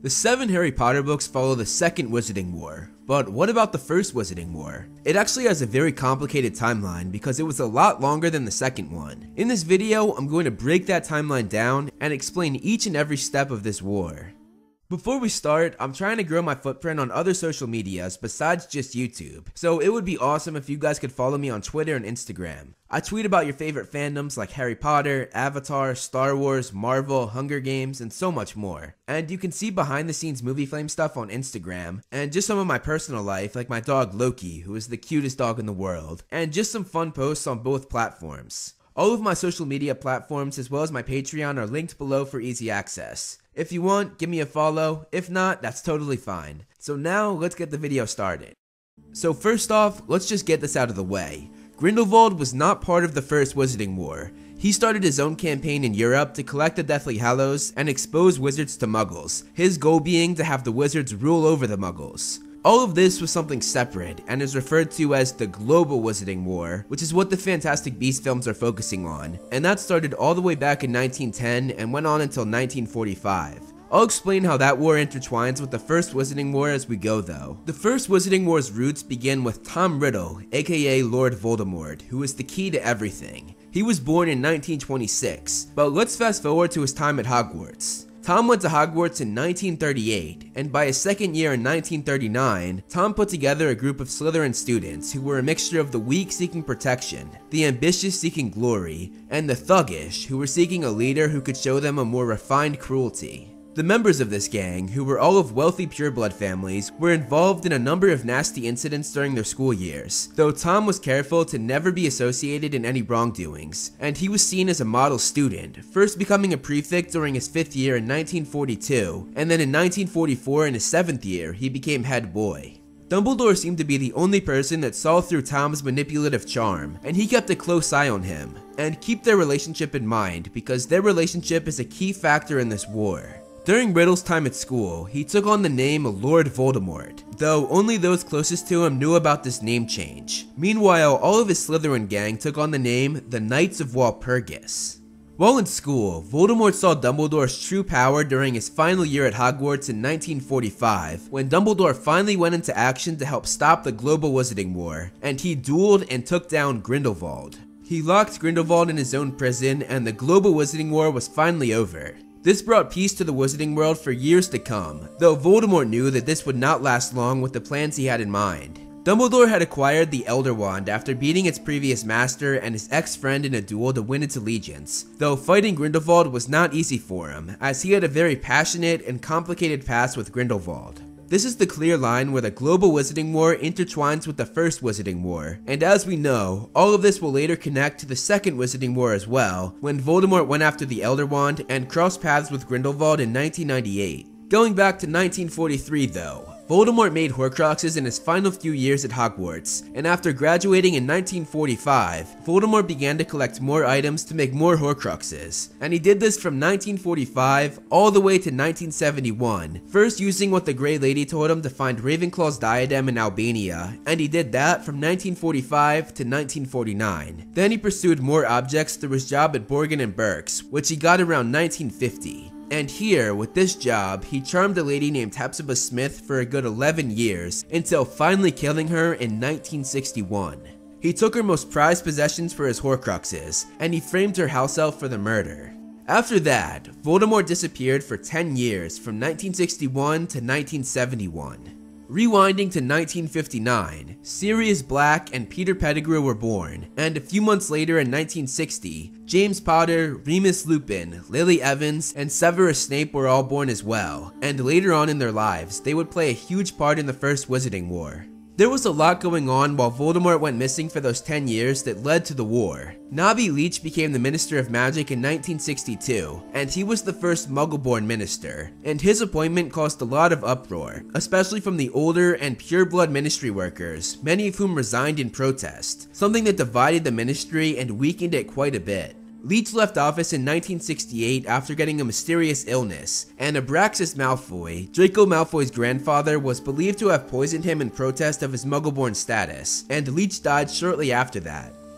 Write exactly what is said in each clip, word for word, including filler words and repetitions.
The seven Harry Potter books follow the second Wizarding War, but what about the first Wizarding War? It actually has a very complicated timeline because it was a lot longer than the second one. In this video, I'm going to break that timeline down and explain each and every step of this war. Before we start, I'm trying to grow my footprint on other social medias besides just YouTube, so it would be awesome if you guys could follow me on Twitter and Instagram. I tweet about your favorite fandoms like Harry Potter, Avatar, Star Wars, Marvel, Hunger Games, and so much more. And you can see behind the scenes movie flame stuff on Instagram, and just some of my personal life like my dog Loki, who is the cutest dog in the world, and just some fun posts on both platforms. All of my social media platforms as well as my Patreon are linked below for easy access. If you want, give me a follow. If not, that's totally fine. So now, let's get the video started. So first off, let's just get this out of the way. Grindelwald was not part of the first Wizarding War. He started his own campaign in Europe to collect the Deathly Hallows and expose wizards to muggles, his goal being to have the wizards rule over the muggles. All of this was something separate and is referred to as the Global Wizarding War, which is what the Fantastic Beasts films are focusing on, and that started all the way back in nineteen ten and went on until nineteen forty-five. I'll explain how that war intertwines with the first Wizarding War as we go though. The first Wizarding War's roots begin with Tom Riddle, aka Lord Voldemort, who is the key to everything. He was born in nineteen twenty-six, but let's fast forward to his time at Hogwarts. Tom went to Hogwarts in nineteen thirty-eight, and by his second year in nineteen thirty-nine, Tom put together a group of Slytherin students who were a mixture of the weak seeking protection, the ambitious seeking glory, and the thuggish who were seeking a leader who could show them a more refined cruelty. The members of this gang, who were all of wealthy pureblood families, were involved in a number of nasty incidents during their school years, though Tom was careful to never be associated in any wrongdoings, and he was seen as a model student, first becoming a prefect during his fifth year in nineteen forty-two, and then in nineteen forty-four in his seventh year, he became head boy. Dumbledore seemed to be the only person that saw through Tom's manipulative charm, and he kept a close eye on him. And keep their relationship in mind, because their relationship is a key factor in this war. During Riddle's time at school, he took on the name Lord Voldemort, though only those closest to him knew about this name change. Meanwhile, all of his Slytherin gang took on the name the Knights of Walpurgis. While in school, Voldemort saw Dumbledore's true power during his final year at Hogwarts in nineteen forty-five, when Dumbledore finally went into action to help stop the Global Wizarding War, and he dueled and took down Grindelwald. He locked Grindelwald in his own prison, and the Global Wizarding War was finally over. This brought peace to the Wizarding World for years to come, though Voldemort knew that this would not last long with the plans he had in mind. Dumbledore had acquired the Elder Wand after beating its previous master and his ex-friend in a duel to win its allegiance, though fighting Grindelwald was not easy for him, as he had a very passionate and complicated past with Grindelwald. This is the clear line where the Global Wizarding War intertwines with the First Wizarding War, and as we know, all of this will later connect to the Second Wizarding War as well, when Voldemort went after the Elder Wand and crossed paths with Grindelwald in nineteen ninety-eight. Going back to nineteen forty-three though, Voldemort made Horcruxes in his final few years at Hogwarts, and after graduating in nineteen forty-five, Voldemort began to collect more items to make more Horcruxes, and he did this from nineteen forty-five all the way to nineteen seventy-one, first using what the Grey Lady told him to find Ravenclaw's diadem in Albania, and he did that from nineteen forty-five to nineteen forty-nine. Then he pursued more objects through his job at Borgin and Burke's, which he got around nineteen fifty. And here, with this job, he charmed a lady named Hepzibah Smith for a good eleven years, until finally killing her in nineteen sixty-one. He took her most prized possessions for his Horcruxes, and he framed her house elf for the murder. After that, Voldemort disappeared for ten years, from nineteen sixty-one to nineteen seventy-one. Rewinding to nineteen fifty-nine, Sirius Black and Peter Pettigrew were born, and a few months later in nineteen sixty, James Potter, Remus Lupin, Lily Evans, and Severus Snape were all born as well, and later on in their lives, they would play a huge part in the First Wizarding War. There was a lot going on while Voldemort went missing for those ten years that led to the war. Nobby Leach became the Minister of Magic in nineteen sixty-two, and he was the first Muggle-born minister, and his appointment caused a lot of uproar, especially from the older and pure-blood ministry workers, many of whom resigned in protest, something that divided the ministry and weakened it quite a bit. Leach left office in nineteen sixty-eight after getting a mysterious illness, and Abraxas Malfoy, Draco Malfoy's grandfather, was believed to have poisoned him in protest of his Muggle-born status, and Leach died shortly after that.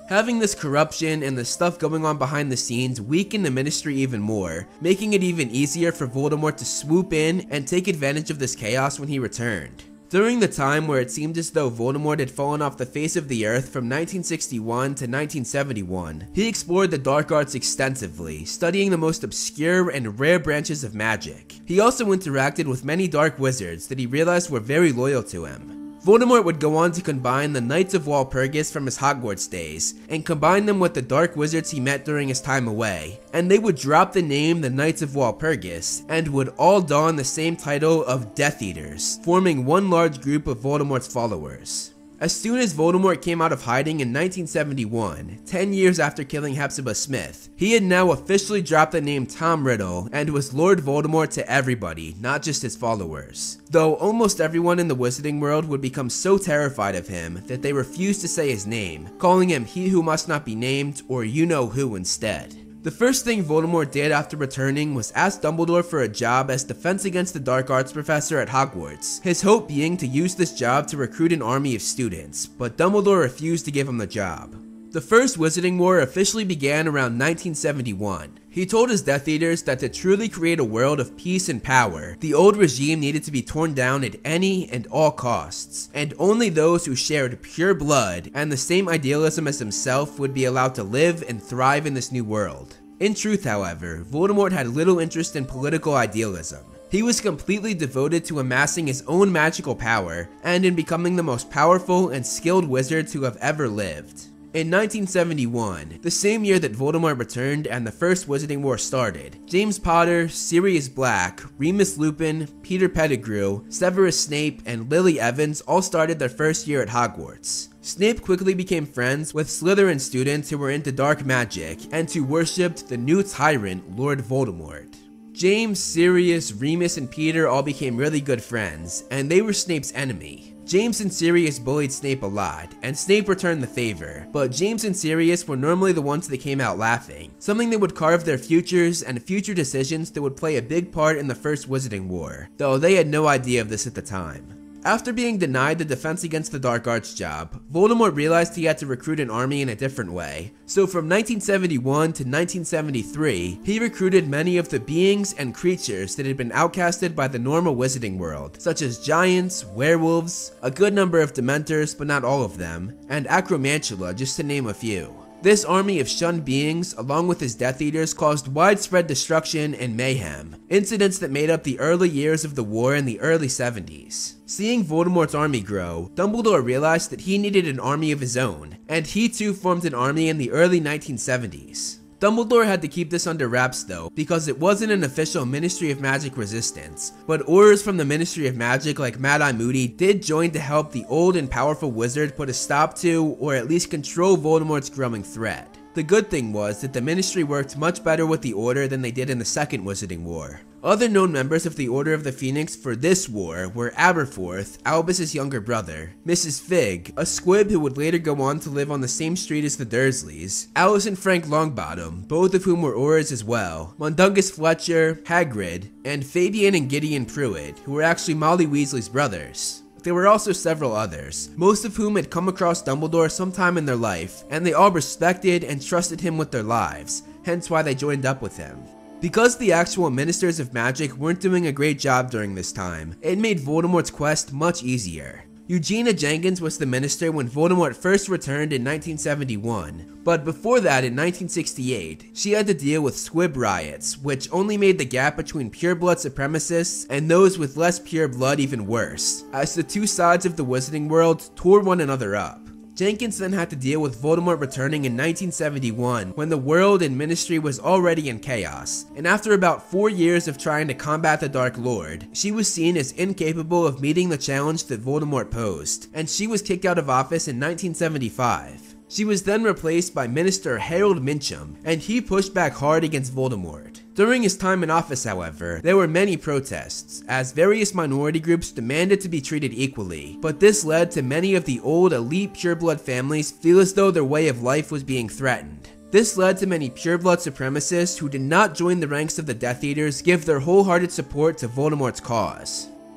Having this corruption and the stuff going on behind the scenes weakened the Ministry even more, making it even easier for Voldemort to swoop in and take advantage of this chaos when he returned. During the time where it seemed as though Voldemort had fallen off the face of the earth from nineteen sixty-one to nineteen seventy-one, he explored the dark arts extensively, studying the most obscure and rare branches of magic. He also interacted with many dark wizards that he realized were very loyal to him. Voldemort would go on to combine the Knights of Walpurgis from his Hogwarts days, and combine them with the dark wizards he met during his time away, and they would drop the name the Knights of Walpurgis, and would all don the same title of Death Eaters, forming one large group of Voldemort's followers. As soon as Voldemort came out of hiding in nineteen seventy-one, ten years after killing Hepzibah Smith, he had now officially dropped the name Tom Riddle and was Lord Voldemort to everybody, not just his followers. Though almost everyone in the wizarding world would become so terrified of him that they refused to say his name, calling him He Who Must Not Be Named or You-Know-Who instead. The first thing Voldemort did after returning was ask Dumbledore for a job as Defense Against the Dark Arts professor at Hogwarts, his hope being to use this job to recruit an army of students, but Dumbledore refused to give him the job. The First Wizarding War officially began around nineteen seventy-one. He told his Death Eaters that to truly create a world of peace and power, the old regime needed to be torn down at any and all costs, and only those who shared pure blood and the same idealism as himself would be allowed to live and thrive in this new world. In truth, however, Voldemort had little interest in political idealism. He was completely devoted to amassing his own magical power and in becoming the most powerful and skilled wizard to have ever lived. In nineteen seventy-one, the same year that Voldemort returned and the First Wizarding War started, James Potter, Sirius Black, Remus Lupin, Peter Pettigrew, Severus Snape, and Lily Evans all started their first year at Hogwarts. Snape quickly became friends with Slytherin students who were into dark magic and who worshipped the new tyrant, Lord Voldemort. James, Sirius, Remus, and Peter all became really good friends, and they were Snape's enemy. James and Sirius bullied Snape a lot, and Snape returned the favor, but James and Sirius were normally the ones that came out laughing, something that would carve their futures and future decisions that would play a big part in the First Wizarding War, though they had no idea of this at the time. After being denied the Defense Against the Dark Arts job, Voldemort realized he had to recruit an army in a different way. So from nineteen seventy-one to nineteen seventy-three, he recruited many of the beings and creatures that had been outcasted by the normal wizarding world, such as giants, werewolves, a good number of Dementors but not all of them, and Acromantula, just to name a few. This army of shunned beings, along with his Death Eaters, caused widespread destruction and mayhem, incidents that made up the early years of the war in the early seventies. Seeing Voldemort's army grow, Dumbledore realized that he needed an army of his own, and he too formed an army in the early nineteen seventies. Dumbledore had to keep this under wraps though, because it wasn't an official Ministry of Magic resistance, but Aurors from the Ministry of Magic like Mad-Eye Moody did join to help the old and powerful wizard put a stop to, or at least control Voldemort's growing threat. The good thing was that the Ministry worked much better with the Order than they did in the Second Wizarding War. Other known members of the Order of the Phoenix for this war were Aberforth, Albus's younger brother, Missus Fig, a squib who would later go on to live on the same street as the Dursleys, Alice and Frank Longbottom, both of whom were Aurors as well, Mundungus Fletcher, Hagrid, and Fabian and Gideon Pruitt, who were actually Molly Weasley's brothers. There were also several others, most of whom had come across Dumbledore sometime in their life, and they all respected and trusted him with their lives, hence why they joined up with him. Because the actual Ministers of Magic weren't doing a great job during this time, it made Voldemort's quest much easier. Eugenia Jenkins was the minister when Voldemort first returned in nineteen seventy-one, but before that in nineteen sixty-eight, she had to deal with squib riots, which only made the gap between pureblood supremacists and those with less pure blood even worse, as the two sides of the wizarding world tore one another up. Jenkins then had to deal with Voldemort returning in nineteen seventy-one when the world and ministry was already in chaos, and after about four years of trying to combat the Dark Lord, she was seen as incapable of meeting the challenge that Voldemort posed, and she was kicked out of office in nineteen seventy-five. She was then replaced by Minister Harold Mincham, and he pushed back hard against Voldemort. During his time in office, however, there were many protests, as various minority groups demanded to be treated equally, but this led to many of the old elite pureblood families feel as though their way of life was being threatened. This led to many pureblood supremacists who did not join the ranks of the Death Eaters give their wholehearted support to Voldemort's cause.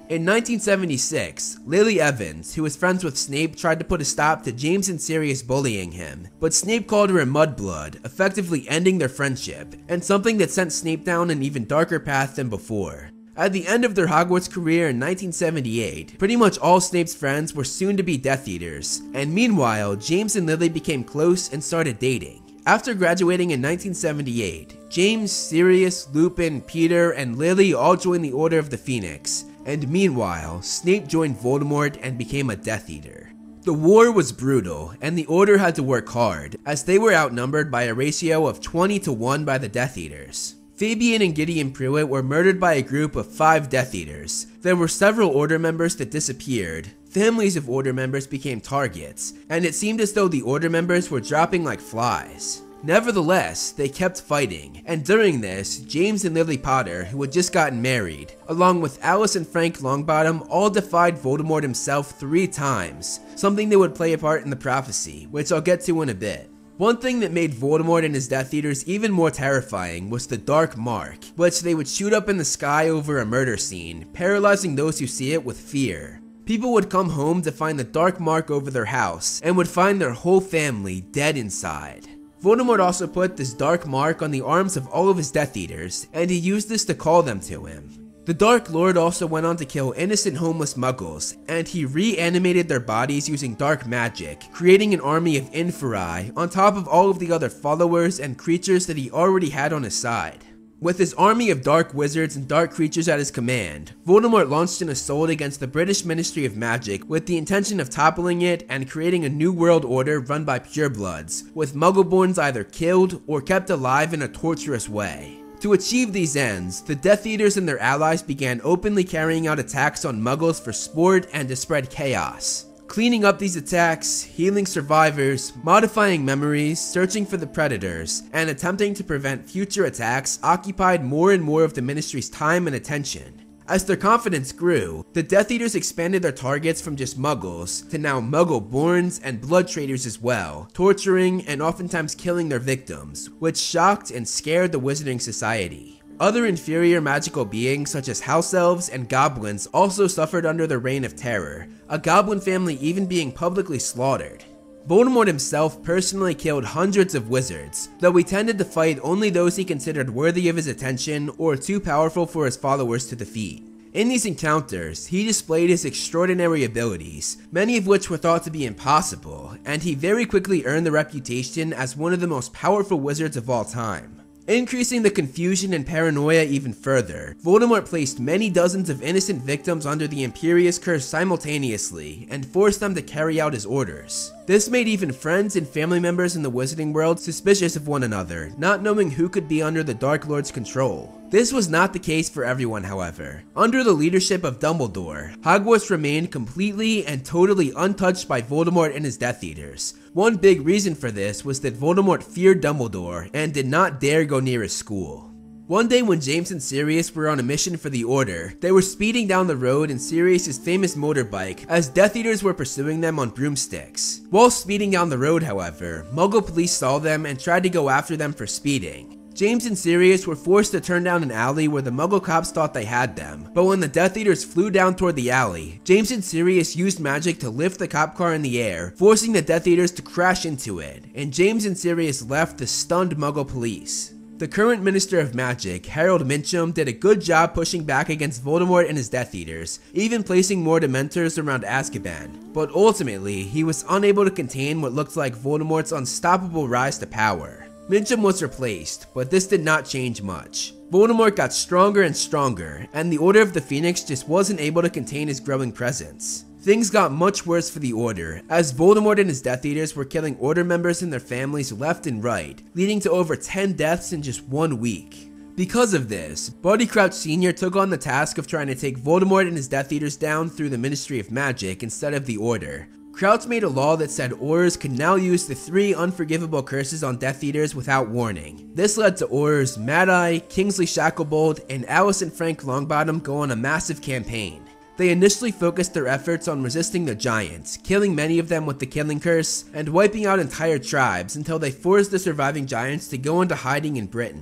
In nineteen seventy-six, Lily Evans, who was friends with Snape, tried to put a stop to James and Sirius bullying him, but Snape called her a mudblood, effectively ending their friendship, and something that sent Snape down an even darker path than before. At the end of their Hogwarts career in nineteen seventy-eight, pretty much all Snape's friends were soon to be Death Eaters, and meanwhile, James and Lily became close and started dating. After graduating in nineteen seventy-eight, James, Sirius, Lupin, Peter, and Lily all joined the Order of the Phoenix, and meanwhile, Snape joined Voldemort and became a Death Eater. The war was brutal, and the Order had to work hard, as they were outnumbered by a ratio of twenty to one by the Death Eaters. Fabian and Gideon Pruitt were murdered by a group of five Death Eaters. There were several Order members that disappeared, families of Order members became targets, and it seemed as though the Order members were dropping like flies. Nevertheless, they kept fighting, and during this, James and Lily Potter, who had just gotten married, along with Alice and Frank Longbottom, all defied Voldemort himself three times, something that would play a part in the prophecy, which I'll get to in a bit. One thing that made Voldemort and his Death Eaters even more terrifying was the Dark Mark, which they would shoot up in the sky over a murder scene, paralyzing those who see it with fear. People would come home to find the Dark Mark over their house, and would find their whole family dead inside. Voldemort also put this dark mark on the arms of all of his Death Eaters, and he used this to call them to him. The Dark Lord also went on to kill innocent homeless muggles, and he reanimated their bodies using dark magic, creating an army of Inferi on top of all of the other followers and creatures that he already had on his side. With his army of dark wizards and dark creatures at his command, Voldemort launched an assault against the British Ministry of Magic with the intention of toppling it and creating a new world order run by purebloods, with Muggleborns either killed or kept alive in a torturous way. To achieve these ends, the Death Eaters and their allies began openly carrying out attacks on Muggles for sport and to spread chaos. Cleaning up these attacks, healing survivors, modifying memories, searching for the predators, and attempting to prevent future attacks occupied more and more of the Ministry's time and attention. As their confidence grew, the Death Eaters expanded their targets from just Muggles to now Muggle-borns and blood traders as well, torturing and oftentimes killing their victims, which shocked and scared the Wizarding Society. Other inferior magical beings such as house elves and goblins also suffered under the reign of terror, a goblin family even being publicly slaughtered. Voldemort himself personally killed hundreds of wizards, though he tended to fight only those he considered worthy of his attention or too powerful for his followers to defeat. In these encounters, he displayed his extraordinary abilities, many of which were thought to be impossible, and he very quickly earned the reputation as one of the most powerful wizards of all time. Increasing the confusion and paranoia even further, Voldemort placed many dozens of innocent victims under the Imperius Curse simultaneously and forced them to carry out his orders. This made even friends and family members in the Wizarding world suspicious of one another, not knowing who could be under the Dark Lord's control. This was not the case for everyone, however. Under the leadership of Dumbledore, Hogwarts remained completely and totally untouched by Voldemort and his Death Eaters. One big reason for this was that Voldemort feared Dumbledore and did not dare go near his school. One day when James and Sirius were on a mission for the Order, they were speeding down the road in Sirius's famous motorbike as Death Eaters were pursuing them on broomsticks. While speeding down the road, however, Muggle police saw them and tried to go after them for speeding. James and Sirius were forced to turn down an alley where the Muggle cops thought they had them, but when the Death Eaters flew down toward the alley, James and Sirius used magic to lift the cop car in the air, forcing the Death Eaters to crash into it, and James and Sirius left the stunned Muggle police. The current Minister of Magic, Harold Mincham, did a good job pushing back against Voldemort and his Death Eaters, even placing more Dementors around Azkaban, but ultimately, he was unable to contain what looked like Voldemort's unstoppable rise to power. Mincham was replaced, but this did not change much. Voldemort got stronger and stronger, and the Order of the Phoenix just wasn't able to contain his growing presence. Things got much worse for the Order, as Voldemort and his Death Eaters were killing Order members and their families left and right, leading to over ten deaths in just one week. Because of this, Barty Crouch Senior took on the task of trying to take Voldemort and his Death Eaters down through the Ministry of Magic instead of the Order. Crouch made a law that said Aurors could now use the three unforgivable curses on Death Eaters without warning. This led to Aurors Mad-Eye, Kingsley Shacklebolt, and Alice and Frank Longbottom go on a massive campaign. They initially focused their efforts on resisting the Giants, killing many of them with the Killing Curse, and wiping out entire tribes until they forced the surviving Giants to go into hiding in Britain.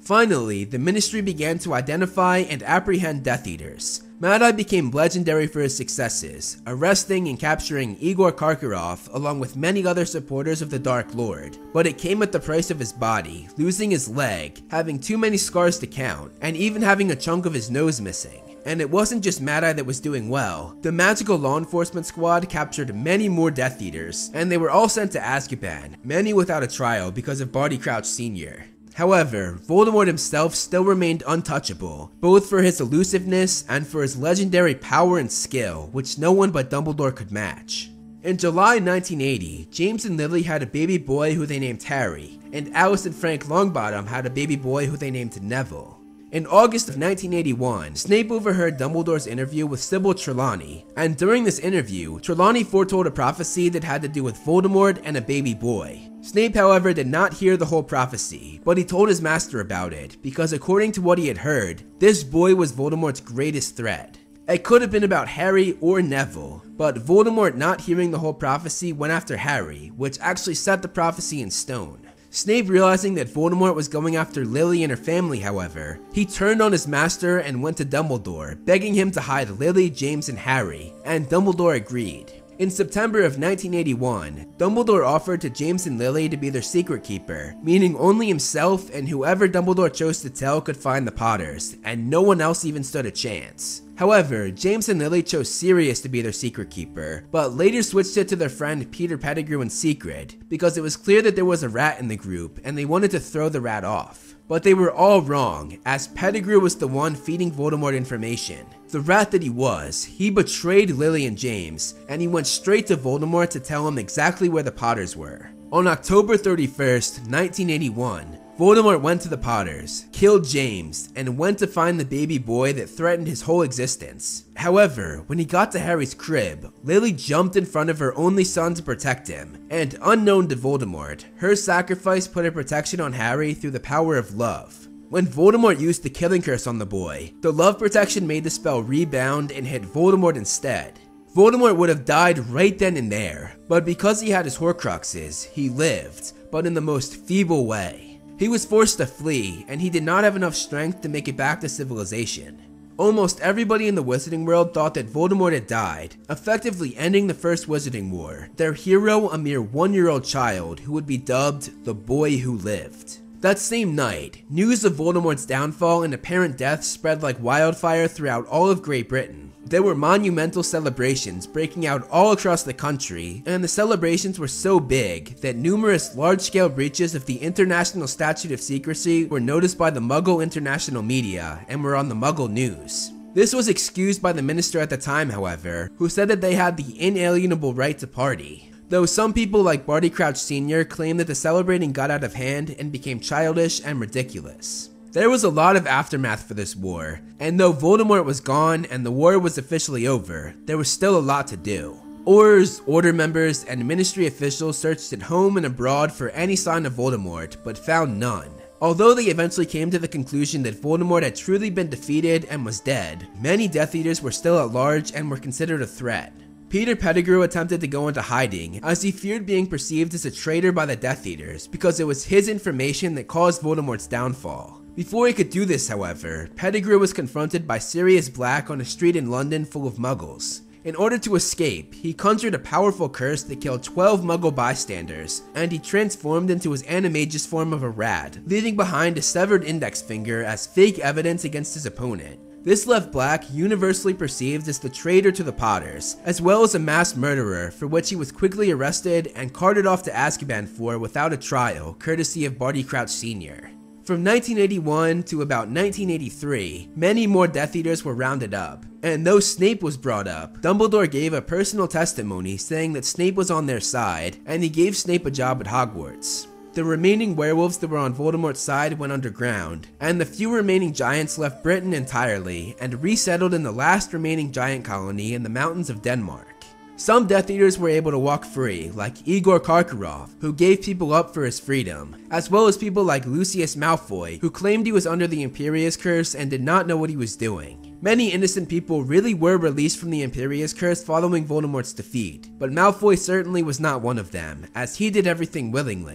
Finally, the Ministry began to identify and apprehend Death Eaters. Mad-Eye became legendary for his successes, arresting and capturing Igor Karkaroff along with many other supporters of the Dark Lord, but it came at the price of his body, losing his leg, having too many scars to count, and even having a chunk of his nose missing. And it wasn't just Mad-Eye that was doing well. The Magical Law Enforcement Squad captured many more Death Eaters, and they were all sent to Azkaban, many without a trial because of Barty Crouch Senior However, Voldemort himself still remained untouchable, both for his elusiveness and for his legendary power and skill, which no one but Dumbledore could match. In July nineteen eighty, James and Lily had a baby boy who they named Harry, and Alice and Frank Longbottom had a baby boy who they named Neville. In August of nineteen eighty-one, Snape overheard Dumbledore's interview with Sybil Trelawney, and during this interview, Trelawney foretold a prophecy that had to do with Voldemort and a baby boy. Snape, however, did not hear the whole prophecy, but he told his master about it, because according to what he had heard, this boy was Voldemort's greatest threat. It could have been about Harry or Neville, but Voldemort, not hearing the whole prophecy, went after Harry, which actually set the prophecy in stone. Snape, realizing that Voldemort was going after Lily and her family, however, he turned on his master and went to Dumbledore, begging him to hide Lily, James, and Harry, and Dumbledore agreed. In September of nineteen eighty-one, Dumbledore offered to James and Lily to be their secret keeper, meaning only himself and whoever Dumbledore chose to tell could find the Potters, and no one else even stood a chance. However, James and Lily chose Sirius to be their secret keeper, but later switched it to their friend Peter Pettigrew in secret, because it was clear that there was a rat in the group and they wanted to throw the rat off. But they were all wrong, as Pettigrew was the one feeding Voldemort information. The rat that he was, he betrayed Lily and James, and he went straight to Voldemort to tell him exactly where the Potters were. On October thirty-first, nineteen eighty-one, Voldemort went to the Potters, killed James, and went to find the baby boy that threatened his whole existence. However, when he got to Harry's crib, Lily jumped in front of her only son to protect him, and unknown to Voldemort, her sacrifice put a protection on Harry through the power of love. When Voldemort used the killing curse on the boy, the love protection made the spell rebound and hit Voldemort instead. Voldemort would have died right then and there, but because he had his Horcruxes, he lived, but in the most feeble way. He was forced to flee, and he did not have enough strength to make it back to civilization. Almost everybody in the Wizarding world thought that Voldemort had died, effectively ending the First Wizarding War, their hero a mere one-year-old child who would be dubbed the Boy Who Lived. That same night, news of Voldemort's downfall and apparent death spread like wildfire throughout all of Great Britain. There were monumental celebrations breaking out all across the country, and the celebrations were so big that numerous large-scale breaches of the International Statute of Secrecy were noticed by the Muggle international media and were on the Muggle news. This was excused by the minister at the time, however, who said that they had the inalienable right to party. Though some people like Barty Crouch Senior claim that the celebrating got out of hand and became childish and ridiculous. There was a lot of aftermath for this war, and though Voldemort was gone and the war was officially over, there was still a lot to do. Aurors, Order members, and Ministry officials searched at home and abroad for any sign of Voldemort, but found none. Although they eventually came to the conclusion that Voldemort had truly been defeated and was dead, many Death Eaters were still at large and were considered a threat. Peter Pettigrew attempted to go into hiding, as he feared being perceived as a traitor by the Death Eaters because it was his information that caused Voldemort's downfall. Before he could do this, however, Pettigrew was confronted by Sirius Black on a street in London full of Muggles. In order to escape, he conjured a powerful curse that killed twelve Muggle bystanders, and he transformed into his animagus form of a rat, leaving behind a severed index finger as fake evidence against his opponent. This left Black universally perceived as the traitor to the Potters, as well as a mass murderer for which he was quickly arrested and carted off to Azkaban for without a trial, courtesy of Barty Crouch Senior From nineteen eighty-one to about nineteen eighty-three, many more Death Eaters were rounded up, and though Snape was brought up, Dumbledore gave a personal testimony saying that Snape was on their side, and he gave Snape a job at Hogwarts. The remaining werewolves that were on Voldemort's side went underground, and the few remaining giants left Britain entirely and resettled in the last remaining giant colony in the mountains of Denmark. Some Death Eaters were able to walk free, like Igor Karkaroff, who gave people up for his freedom, as well as people like Lucius Malfoy, who claimed he was under the Imperius Curse and did not know what he was doing. Many innocent people really were released from the Imperius Curse following Voldemort's defeat, but Malfoy certainly was not one of them, as he did everything willingly.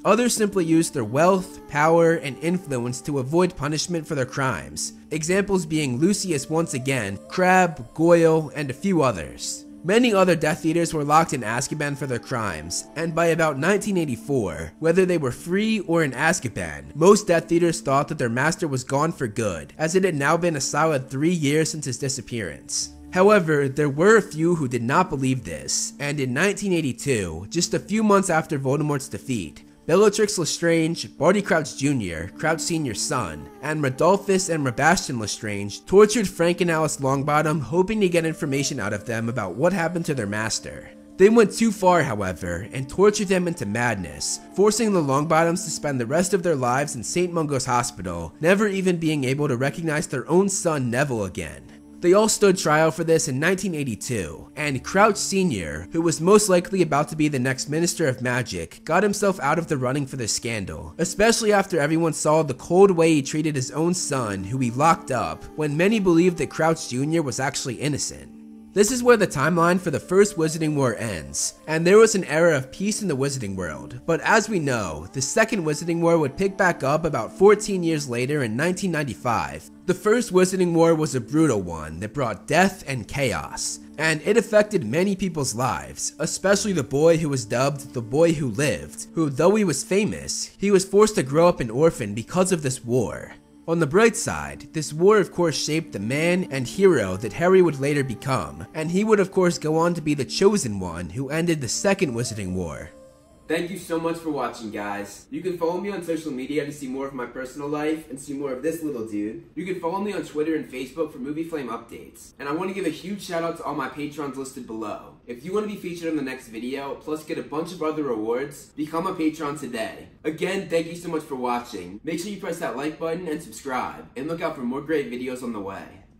Others simply used their wealth, power, and influence to avoid punishment for their crimes, examples being Lucius once again, Crabbe, Goyle, and a few others. Many other Death Eaters were locked in Azkaban for their crimes, and by about nineteen eighty-four, whether they were free or in Azkaban, most Death Eaters thought that their master was gone for good, as it had now been a solid three years since his disappearance. However, there were a few who did not believe this, and in nineteen eighty-two, just a few months after Voldemort's defeat, Bellatrix Lestrange, Barty Crouch Junior, Crouch Senior's son, and Rodolphus and Sebastian Lestrange tortured Frank and Alice Longbottom, hoping to get information out of them about what happened to their master. They went too far, however, and tortured them into madness, forcing the Longbottoms to spend the rest of their lives in Saint Mungo's hospital, never even being able to recognize their own son Neville again. They all stood trial for this in nineteen eighty-two, and Crouch Senior, who was most likely about to be the next Minister of Magic, got himself out of the running for this scandal, especially after everyone saw the cold way he treated his own son, who he locked up, when many believed that Crouch Junior was actually innocent. This is where the timeline for the first Wizarding War ends, and there was an era of peace in the Wizarding world, but as we know, the second Wizarding War would pick back up about fourteen years later in nineteen ninety-five. The first Wizarding War was a brutal one that brought death and chaos, and it affected many people's lives, especially the boy who was dubbed the Boy Who Lived, who, though he was famous, he was forced to grow up an orphan because of this war. On the bright side, this war of course shaped the man and hero that Harry would later become, and he would of course go on to be the chosen one who ended the second Wizarding War. Thank you so much for watching, guys. You can follow me on social media to see more of my personal life and see more of this little dude. You can follow me on Twitter and Facebook for Movie Flame updates. And I want to give a huge shout out to all my patrons listed below. If you want to be featured in the next video, plus get a bunch of other rewards, become a patron today. Again, thank you so much for watching. Make sure you press that like button and subscribe, and look out for more great videos on the way.